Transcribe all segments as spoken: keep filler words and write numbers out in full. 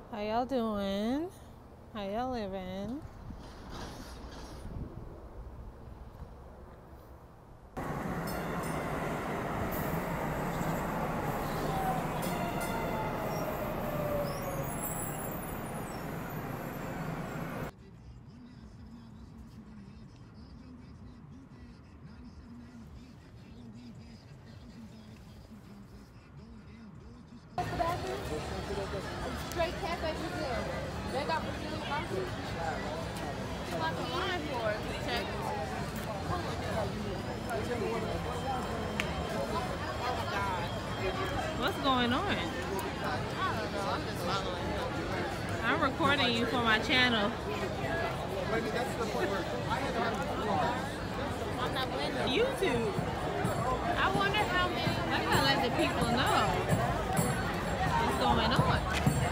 How y'all doing? How y'all living? Straight cafe Brazil. They got Brazil coffee. You want the line for it? Check. Oh my God. What's going on? I don't know. I'm just following him. I'm recording you for my channel. I'm not winning. YouTube. I wonder how many. I gotta let the people know what's going on.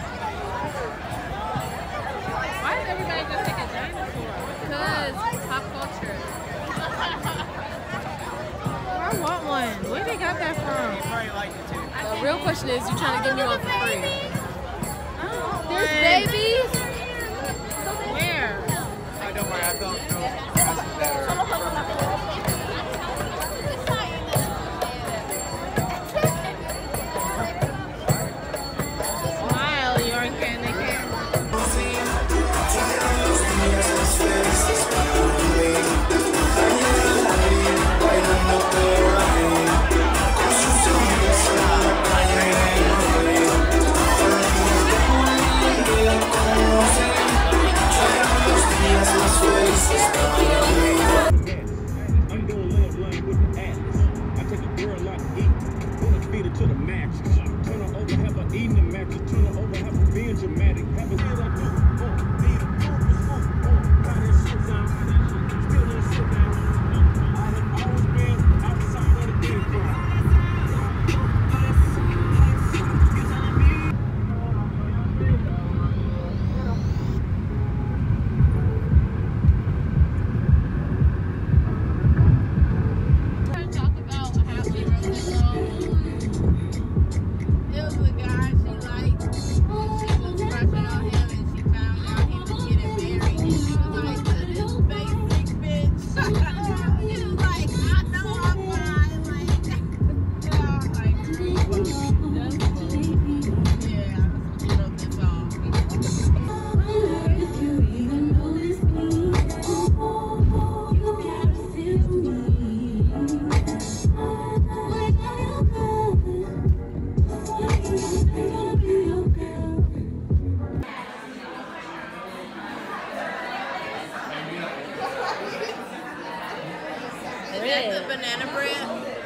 Why does everybody just take a dinosaur? Because pop culture. I want one. Where they got that from? You probably like it too. The real question is, you trying to give me one for free? I want There's one. babies. Where? Oh, don't worry, I felt no. That's better. Smile, you're can they can. I'm going love line with the atlas. I take a girl like eat, wanna feed her to the mattress. Turn her over, have her eating the mattress. Turn her over, have her being dramatic. Have her hit her do. Oh, need a food for school. Oh, got that shit down. Still that shit down. I have always been outside of the game plan. Talk about how she wrote this song. It was a guy she liked, and she was crushing on him, and she found out he was getting married, and she was like, to this basic bitch. He was like, I know I'm fine, like, and I was like, girl, that's funny. Yeah, she wrote this song. Is that the banana bread?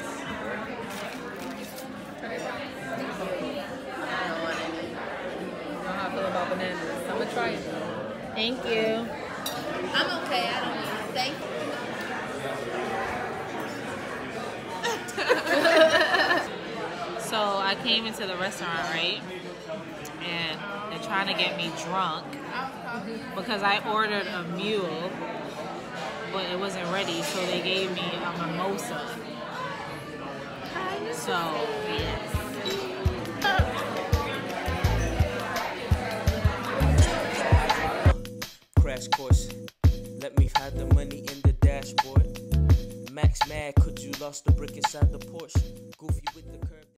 I don't want it. I don't know how I feel about bananas. I'm gonna try it. Thank you. I'm okay. I don't need it. Thank you. So I came into the restaurant, right? And they're trying to get me drunk because I ordered a mule, but it wasn't ready, so they gave me a mimosa. So, yes. Crash course, let me hide the money in the dashboard. Max mad, could you lost the brick inside the Porsche? Goofy with the curve.